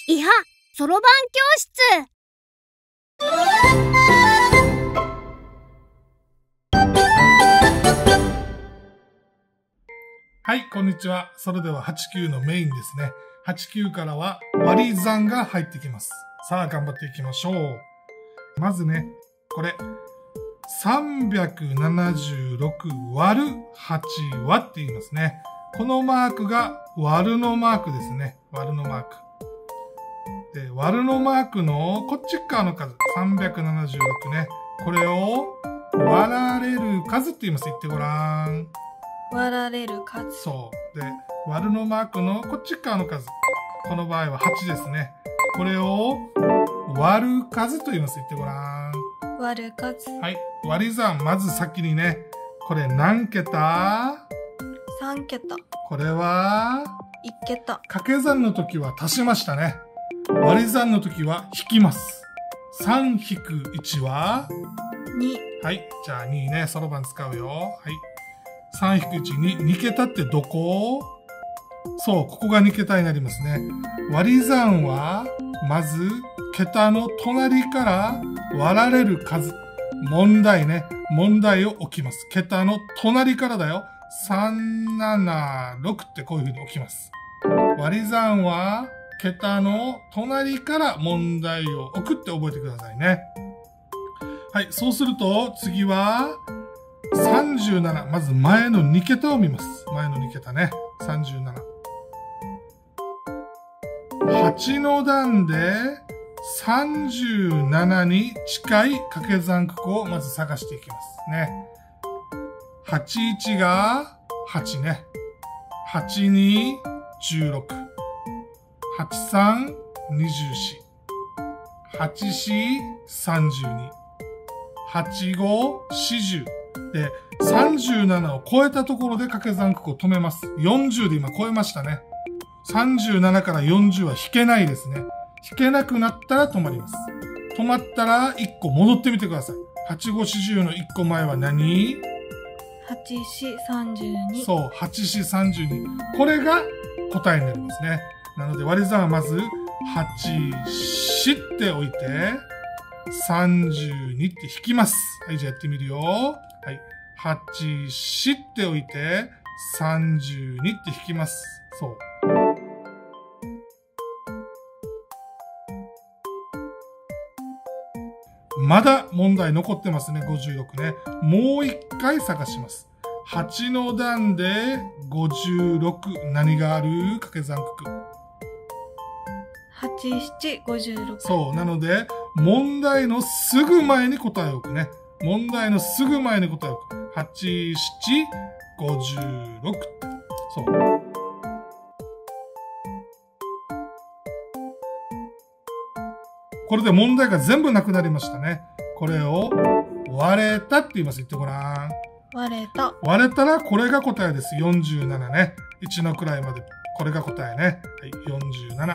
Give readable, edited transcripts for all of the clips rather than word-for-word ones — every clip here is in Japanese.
いはそろばん教室。 はい、こんにちは。それでは8、9のメインですね。8、9からは割り算が入ってきます。さあ、頑張っていきましょう。まずね、これ、376割る8はって言いますね。このマークが割るのマークですね。割るのマーク。で、割るのマークのこっち側の数、376ね。これを割られる数って言います。言ってごらん。 割られる数。 そう。で、割るのマークのこっち側の数。この場合は8ですね。これを割る数と言います。言ってごらん。 割る数。 はい。割り算、まず先にね。これ何桁？ 3 桁。 これは 1桁。 掛け算の時は足しましたね。割り算の時は引きます。3-1は 2。 はい。じゃあ2ね。そろばん使うよ。はい。3-1、2桁ってどこ？そう、ここが2桁になりますね。割り算は、まず、桁の隣から割られる数。問題ね。問題を置きます。桁の隣からだよ。376ってこういう風に置きます。割り算は、桁の隣から問題を置くって覚えてくださいね。はい、そうすると、次は、37。まず前の2桁を見ます。前の2桁ね。37。8の段で37に近い掛け算九九をまず探していきますね。81が8ね。82、16。83、24。84、32。85、40。で、37を超えたところで掛け算九九を止めます。40で今超えましたね。37から40は引けないですね。引けなくなったら止まります。止まったら1個戻ってみてください。8、5、40の1個前は何？ 8、4、32。 そう、8、4、32。これが答えになりますね。なので割り算はまず、8、4って置いて、32って引きます。はい、じゃあやってみるよ。はい。8、4って置いて、32って引きます。そう。まだ問題残ってますね、56ね。もう一回探します。8の段で56。何がある？掛け算九九。 8、7、56。 そう。なので、問題のすぐ前に答えを置くね。問題のすぐ前に答えを置く。8、7、56。そう。これで問題が全部なくなりましたね。これを割れたって言います。言ってごらん。 割れた。 割れたらこれが答えです。47ね。1の位まで。これが答えね。はい、47。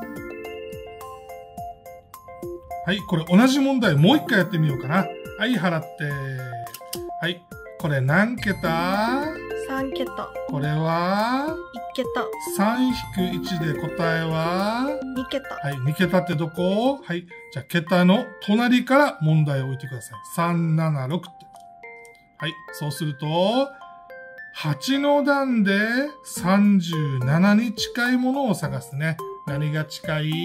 はい、これ同じ問題もう一回やってみようかな。はい、払って。はい、これ何桁 ？3桁。 これは 1桁。 3-1で答えは 2桁。 はい、2桁ってどこ？はい、じゃあ桁の隣から問題を置いてください。376って。はい、そうすると、8の段で37に近いものを探すね。何が近い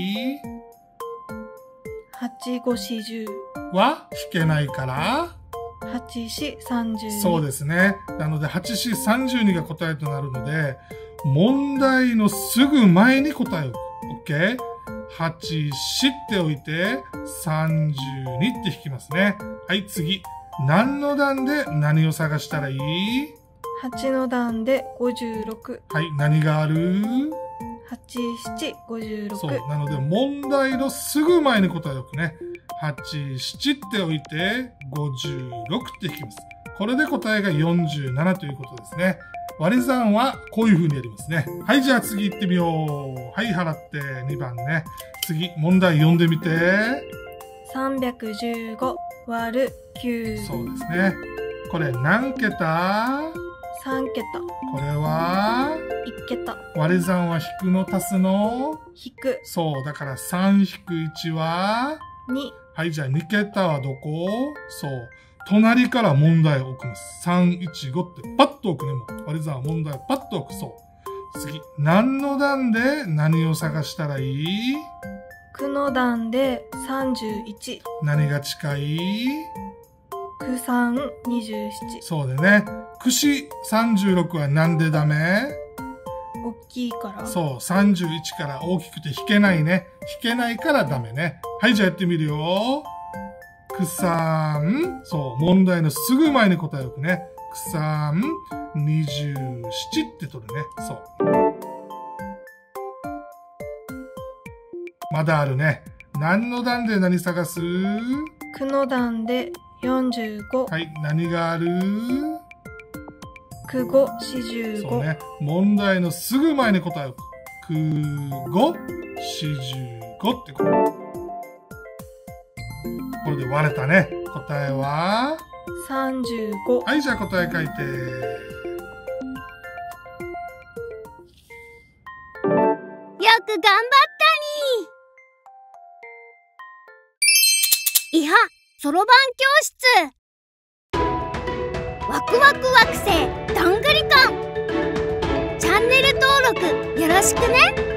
？8、5、40。 は引けないから、 8、4、32。 そうですね。なので、8、4、32が答えとなるので、問題のすぐ前に答えを置く。OK？ 8、4って置いて、32って引きますね。はい、次。何の段で何を探したらいい？ 8の段で56。 はい、何がある？ 8、7、56。 そう。なので、問題のすぐ前に答えを置くね。8、7って置いて、56って引きます。これで答えが47ということですね。割り算はこういう風にやりますね。はい、じゃあ次行ってみよう。はい、払って2番ね。次、問題読んでみて。 315割る9。 そうですね。これ何桁？ 3桁。 これは 1桁。 割り算は引くの足すの引く。 そう。だから3引く1は 2。 はい、じゃあ2桁はどこ？そう。隣から問題を置きます。3、1、5ってパッと置くね。もう割り算は問題をパッと置く。そう。次。何の段で何を探したらいい？ 9の段で31。 何が近い？ 9、3、27。 そうでね。くし36はなんでダメ？ 大きいから。 そう。31から大きくて引けないね。引けないからダメね。はい、じゃあやってみるよ。くさん。そう。問題のすぐ前に答えを置くね。くさん27って取るね。そう。まだあるね。何の段で何探す？ 9の段で45。 はい。何がある？ 9、5、45。 そうね。問題のすぐ前に答えを置く。9、5、45ってこと。これで割れたね。答えは 35。 はい、じゃあ答え書いて。 よく頑張ったに。いは、そろばん教室。ワクワク惑星どんぐりこん。チャンネル登録よろしくね。